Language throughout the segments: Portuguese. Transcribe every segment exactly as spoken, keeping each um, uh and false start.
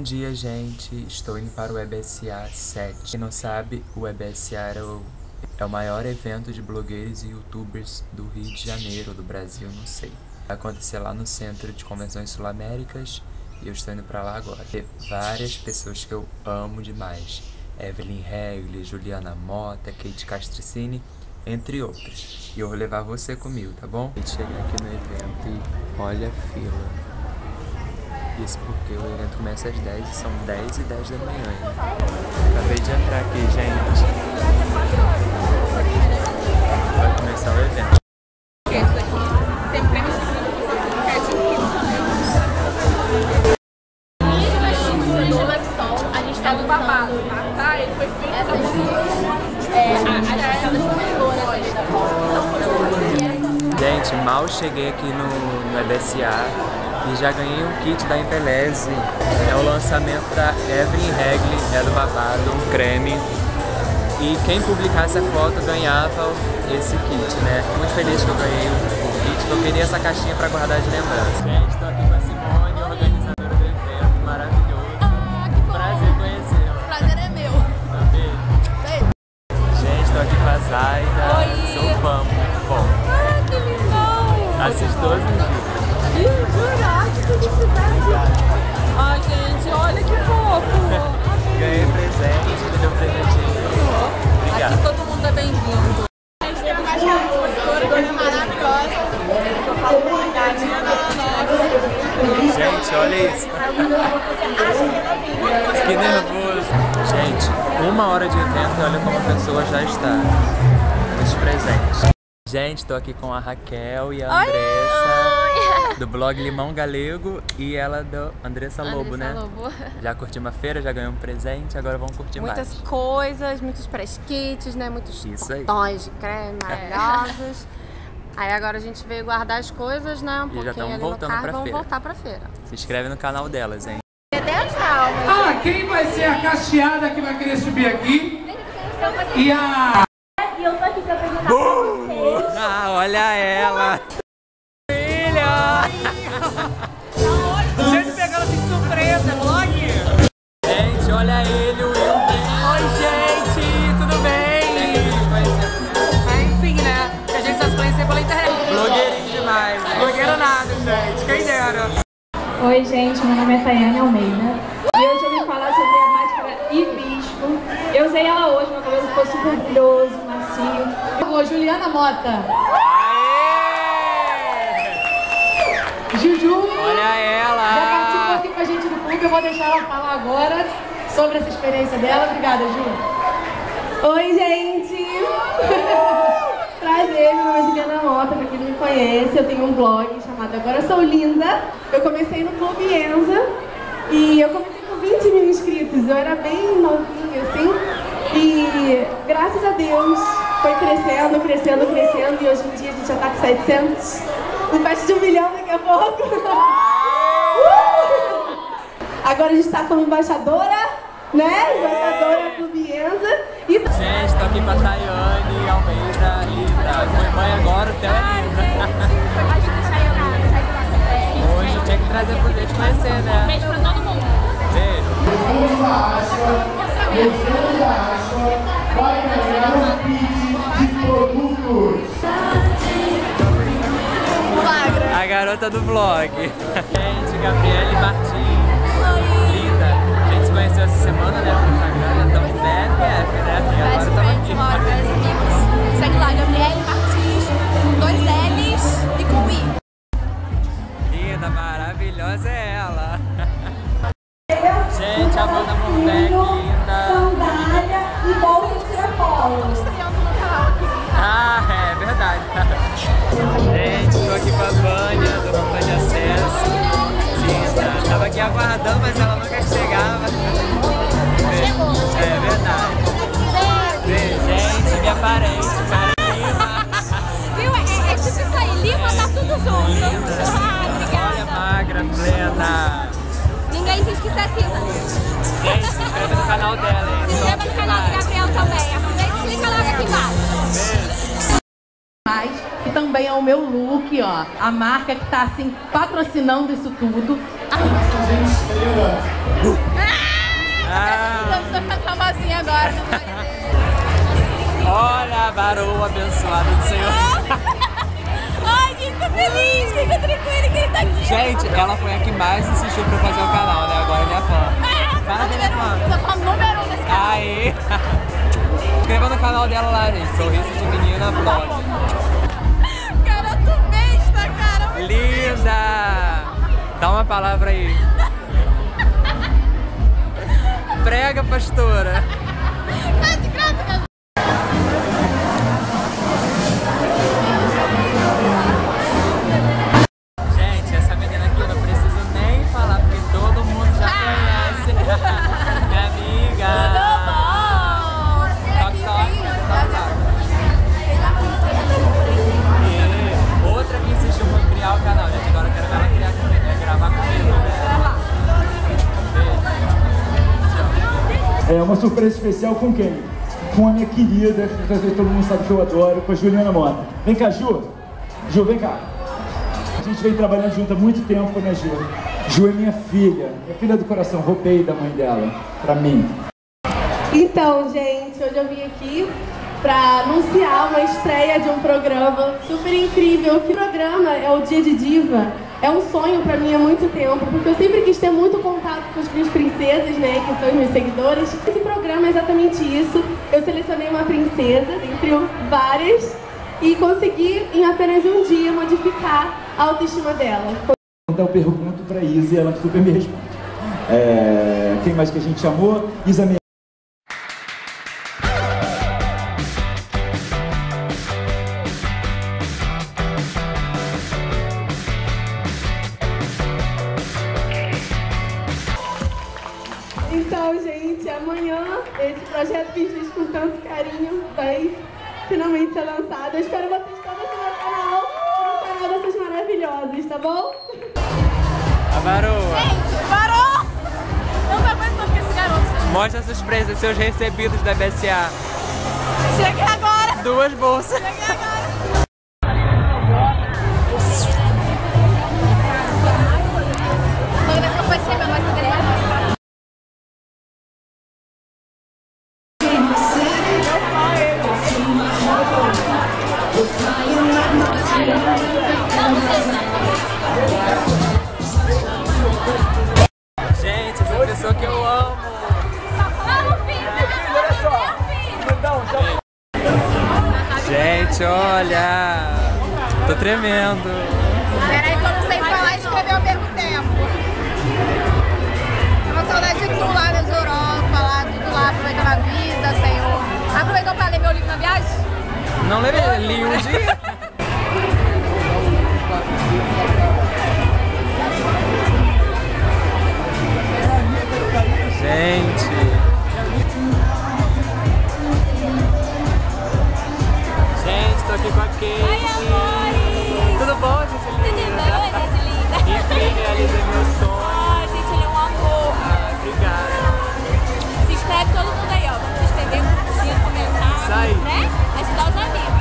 dia, gente. Estou indo para o E B S A sete. Quem não sabe, o E B S A era o, é o maior evento de blogueiros e youtubers do Rio de Janeiro, do Brasil, não sei. Vai acontecer lá no Centro de Convenções Sul-Américas e eu estou indo para lá agora. Tem várias pessoas que eu amo demais. Evelyn Regli, Juliana Mota, Kate Castricini, entre outros. E eu vou levar você comigo, tá bom? A gente chega aqui no evento e olha a fila. Isso porque o evento começa às dez e são dez e dez da manhã. Acabei de entrar aqui, gente. Vai começar o evento. Esse aqui tem prêmio de a gente tá no babado, tá? Ele foi feito essa é, a gente, mal cheguei aqui no, no E B S A e já ganhei um kit da Embeleze. É o lançamento da Evelyn Regli, é do babado, um creme. E quem publicasse a foto ganhava esse kit, né? Muito feliz que eu ganhei o kit, eu queria essa caixinha pra guardar de lembrança. Gente, tô aqui com a Simone, organizadora do evento, maravilhoso. Ah, que bom. Prazer conhecê-la. Prazer é meu. Beijo. Gente, tô aqui com a Zaida. Oi. Sou fã, muito bom. Ah, que lindão. Assiste todos os vídeos. Jura? Que felicidade! Ai, gente, olha que fofo! Ganhei presente, me deu um presentinho. Obrigado. Aqui todo mundo é bem-vindo. A gente tem uma coisa maravilhosa. Gente, olha isso. Que nervoso. Gente, uma hora de evento e olha como a pessoa já está. Os presentes. Gente, tô aqui com a Raquel e a Andressa. Do blog Limão Galego e ela do Andressa Lobo, Andressa né? Lobo. Já curtimos a feira, já ganhou um presente, agora vamos curtir Muitas mais. coisas, muitos press kits, né? Muitos tons de creme maravilhosos. Aí agora a gente veio guardar as coisas, né? Um e já pouquinho ali voltando no carro, pra vamos feira. voltar pra feira. Se inscreve no canal delas, hein? Ah, quem vai ser a cacheada que vai querer subir aqui? E a... E eu tô aqui pra apresentar pra vocês. Ah, olha ela! Gente, pegando assim de surpresa, vlog! Gente, olha ele, o Will. Oi, gente, tudo bem? É, enfim, né? A gente só se conhecer pela internet. Blogueirinho demais. Blogueiro nada, gente. Quem dera. Oi, gente, meu nome é Tayane Almeida. E hoje eu vim falar sobre a máscara Hibisco. Eu usei ela hoje, meu cabelo ficou super brilhoso, macio. Ô, Juliana Mota. Juju, olha ela! já participou aqui com a gente do clube, eu vou deixar ela falar agora sobre essa experiência dela. Obrigada, Ju. Oi, gente! Prazer, meu nome é Juliana Mota, pra quem não me conhece, eu tenho um blog chamado Agora Sou Linda. Eu comecei no Clube Enza e eu comecei com vinte mil inscritos, eu era bem novinha assim. E graças a Deus foi crescendo, crescendo, crescendo e hoje em dia a gente já tá com setecentos. Um festa de um milhão daqui a pouco. Agora a gente está como embaixadora, né? Embaixadora Clube Enza. E... Gente, tô aqui com a Tayane Almeida, linda. Foi mãe agora, o Theo é linda. Hoje tinha que trazer pro dia de conhecer, né? Beijo pra todo mundo. Beijo. Descendo da acha, descendo da acha, vai ganhar um kit de produtos. A garota do vlog. Gente, Gabriele Martins. Linda. A gente se conheceu essa semana, né? No Instagram, estamos B F F, né? E agora estamos aqui. Segue lá, Gabriele Martins, com dois L's e com I. Linda, maravilhosa é ela. Gente, a Amanda Morbeck, linda. sandália e bolsa de tiracolo. Estreando no canal aqui. Ah, é verdade. Gente, tô aqui com a Vânia, do Rampa de Acesso. Linda. Tava aqui aguardando, mas ela nunca chegava. Chegou. É verdade. Beijo, gente, minha parente, Karen Lima. Viu? É, é tipo isso aí, Lima tá tudo junto. Linda. Ah, obrigada. Olha, magra, plena. Ninguém diz que isso é cinza. Gente, se inscreve no canal dela, hein? Se inscreva no canal do Gabriel também. Aproveita e clica logo aqui embaixo. Que também é o meu look, ó. A marca que tá assim patrocinando isso tudo. Ah! Eu tô famosinha agora. Olha a varoa abençoada do Senhor. Ai, que fica feliz, fica tranquilo que ele tá aqui. Gente, ela foi a que mais insistiu pra fazer o canal, né? Agora é minha fã. Fala dele, fã. Sou fã número um desse canal. Aê! Inscreva no canal dela lá, gente. Sorriso de Menina Vlog. Cara, tu besta, cara. Linda! Dá uma palavra aí. Prega, pastora. Tá de graça, cara. Gente, essa menina aqui eu não preciso nem falar, porque todo mundo já conhece. Minha amiga. Tudo bom? Toque, toque, toque, toque. E outra que insistiu pra criar o canal, gente. Agora eu quero ver ela criar também, né? Gravar comigo, né? É uma surpresa especial com quem? Com a minha querida, que todo mundo sabe que eu adoro, com a Juliana Mota. Vem cá, Ju. Ju, vem cá. A gente vem trabalhando junto há muito tempo, né, Ju? Ju é minha filha, minha filha do coração, roubei da mãe dela, pra mim. Então, gente, hoje eu vim aqui para anunciar uma estreia de um programa super incrível. Que programa é o Dia de Diva. É um sonho para mim há muito tempo, porque eu sempre quis ter muito contato com as minhas princesas, né, que são os meus seguidores. Esse programa é exatamente isso. Eu selecionei uma princesa, entre várias, e consegui, em apenas um dia, modificar a autoestima dela. Então eu pergunto pra Isa e ela super me responde. É... Quem mais que a gente chamou? Isa me... Então, gente, amanhã esse projeto que fiz com tanto carinho vai finalmente ser lançado. Eu espero vocês todos no meu canal, no canal dessas maravilhosas, tá bom? A varoa. Gente, parou! Não tô aguentando com esse garoto. Mostra a surpresa, seus recebidos da B S A. Cheguei agora! Duas bolsas. Cheguei agora! Agora que eu passei, meu mais dele. Gente, essa pessoa que eu amo. Gente, olha. Tô tremendo. Peraí que eu não sei falar e escrever ao mesmo tempo. Uma saudade de tudo lá nas Europa, lá, tudo lá, aproveitando a vida, Senhor. Aproveitou pra ler meu livro na viagem? Não levei, li um dia. Gente. Gente, tô aqui com a Kate. Oi, amores! Tudo bom, gente? Tudo bom, gente linda? Enfim, realizei meu sonho. Ai, gente, ele é um amor. Ah, obrigada. Se inscreve todo mundo aí, ó. Vamos se inscrever, curtir, comentar. Isso aí. Né? Ajudar os amigos.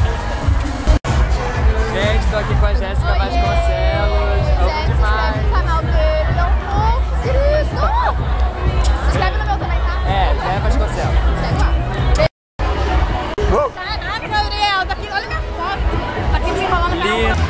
É. Gente, tô aqui com a Jéssica Oi, Vasconcelos. Amo gente, demais. se inscreve no canal dele, dá um pouco, se inscreve no meu também, tá? É, Jé Vasconcelos. Segue lá. Caraca, Gabriel, tá aqui, olha minha foto. Tá aqui desenrolando o canal. Lindo.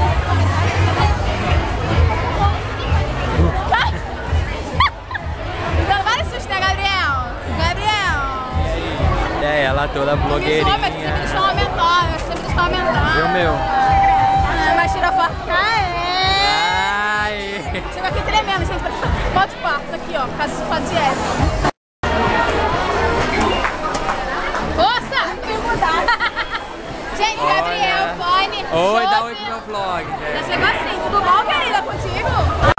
Me dando vários sustos, né, Gabriel? Gabriel. É, ela toda Me soube, blogueirinha. sempre eles estão aumentando, sempre estão aumentando. Viu, meu? Ah, mas tirou foto. Aê! Ai. Chegou aqui tremendo, gente. Foto de quarto, aqui, ó. Caso de foto de época. Força! Gente, Gabriel, Fone. Oi, dá Josi. oi pro meu vlog, Já gente. chegou assim. Tudo bom, querida? Contigo?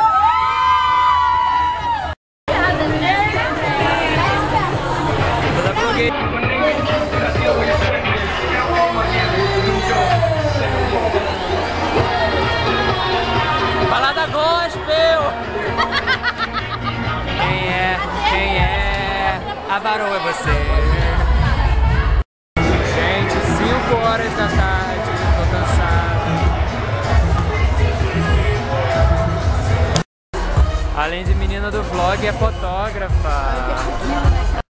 Toda blogueirinha. Balada gospel! Quem é? Quem é? A varoa é você. Gente, cinco horas da tarde, tô cansado. Além de menina do vlog, é fotógrafa.